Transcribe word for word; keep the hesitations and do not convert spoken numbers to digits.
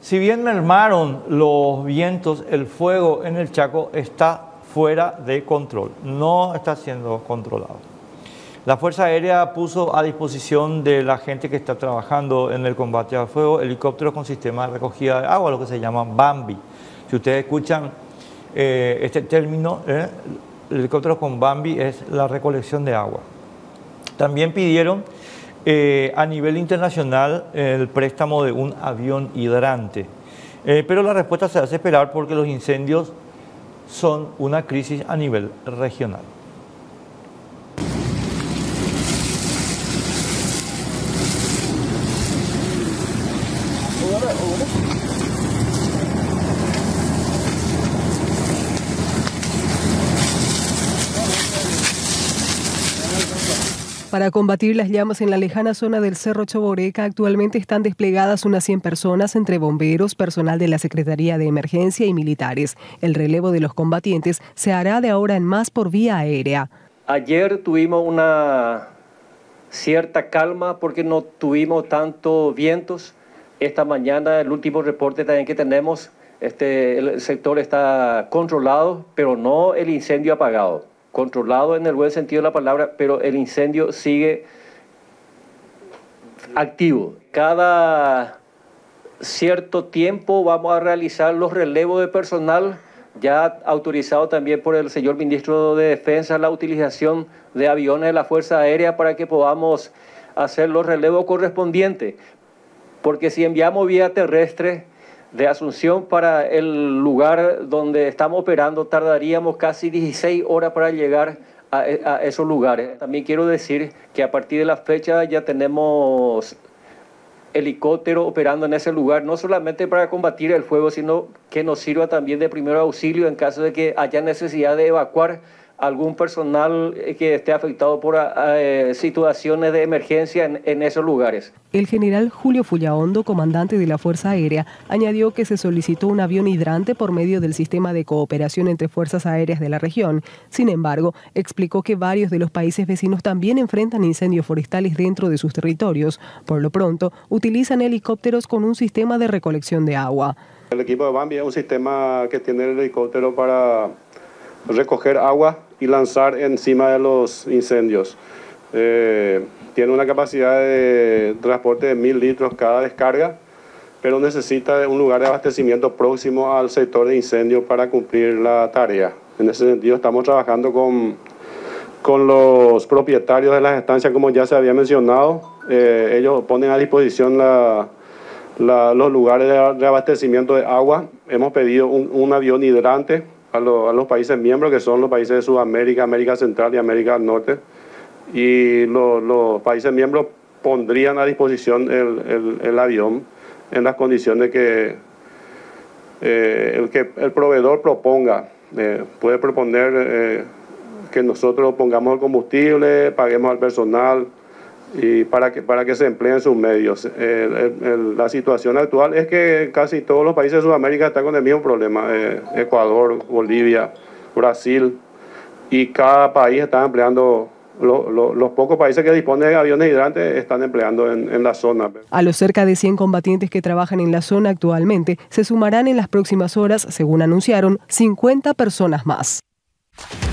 Si bien mermaron los vientos, el fuego en el Chaco está fuera de control, no está siendo controlado. La Fuerza Aérea puso a disposición de la gente que está trabajando en el combate al fuego helicópteros con sistema de recogida de agua, lo que se llama Bambi. Si ustedes escuchan eh, este término, eh, helicópteros con Bambi es la recolección de agua. También pidieron eh, a nivel internacional el préstamo de un avión hidrante, eh, pero la respuesta se hace esperar porque los incendios son una crisis a nivel regional. Para combatir las llamas en la lejana zona del Cerro Choboreca, actualmente están desplegadas unas cien personas entre bomberos, personal de la Secretaría de Emergencia y militares. El relevo de los combatientes se hará de ahora en más por vía aérea. Ayer tuvimos una cierta calma porque no tuvimos tanto vientos. Esta mañana, el último reporte también que tenemos, este, el sector está controlado, pero no el incendio apagado. Controlado en el buen sentido de la palabra, pero el incendio sigue activo. Cada cierto tiempo vamos a realizar los relevos de personal, ya autorizado también por el señor ministro de Defensa, la utilización de aviones de la Fuerza Aérea para que podamos hacer los relevos correspondientes. Porque si enviamos vía terrestre de Asunción para el lugar donde estamos operando, tardaríamos casi dieciséis horas para llegar a, a esos lugares. También quiero decir que a partir de la fecha ya tenemos helicóptero operando en ese lugar, no solamente para combatir el fuego, sino que nos sirva también de primer auxilio en caso de que haya necesidad de evacuar algún personal que esté afectado por eh, situaciones de emergencia en, en esos lugares. El general Julio Fullaondo, comandante de la Fuerza Aérea, añadió que se solicitó un avión hidrante por medio del sistema de cooperación entre fuerzas aéreas de la región. Sin embargo, explicó que varios de los países vecinos también enfrentan incendios forestales dentro de sus territorios. Por lo pronto, utilizan helicópteros con un sistema de recolección de agua. El equipo de Bambi es un sistema que tiene el helicóptero para recoger agua y lanzar encima de los incendios. Eh, tiene una capacidad de transporte de mil litros cada descarga, pero necesita un lugar de abastecimiento próximo al sector de incendio para cumplir la tarea. En ese sentido estamos trabajando con, con los propietarios de las estancias, como ya se había mencionado. Eh, ellos ponen a disposición la, la, los lugares de, de abastecimiento de agua. Hemos pedido un, un avión hidrante A, lo, a los países miembros, que son los países de Sudamérica, América Central y América del Norte, y lo, los países miembros pondrían a disposición el, el, el avión en las condiciones que, eh, el, que el proveedor proponga. Eh, puede proponer eh, que nosotros pongamos el combustible, paguemos al personal y para que, para que se empleen sus medios. Eh, el, el, la situación actual es que casi todos los países de Sudamérica están con el mismo problema. Eh, Ecuador, Bolivia, Brasil, y cada país está empleando, lo, lo, los pocos países que disponen de aviones hidrantes están empleando en, en la zona. A los cerca de cien combatientes que trabajan en la zona actualmente, se sumarán en las próximas horas, según anunciaron, cincuenta personas más.